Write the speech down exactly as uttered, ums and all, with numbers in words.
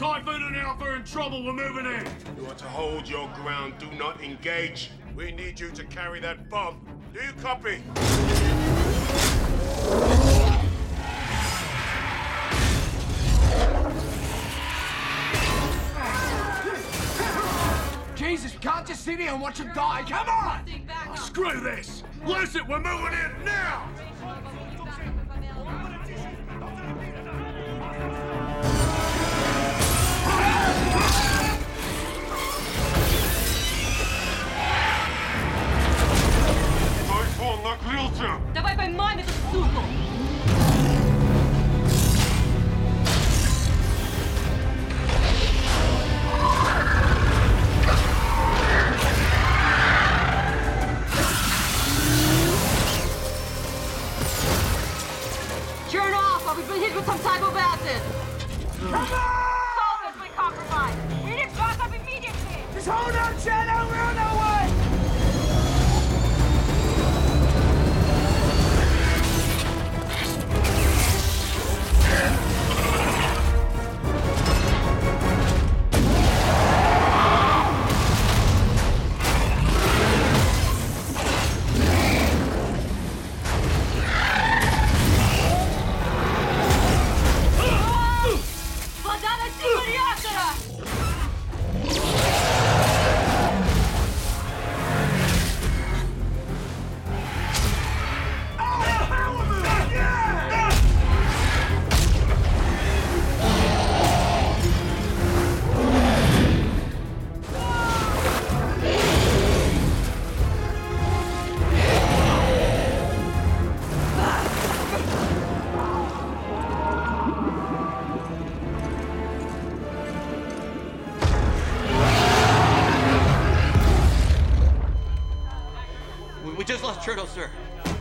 Typhoon and Alpha are in trouble. We're moving in. You are to hold your ground. Do not engage. We need you to carry that bomb. Do you copy? Jesus, we can't just sit here and watch him die. Come on! Oh, screw this. Listen, we're moving in now. Тайфун накрылся! Давай поймаем эту суку! Turn off, or we've been hit with some type of acid! Come on! Solve has been compromised! We need backup immediately! Just hold on, Shadow! We're on our way! Вода достигла реактора! We, we just lost Turtle, sir.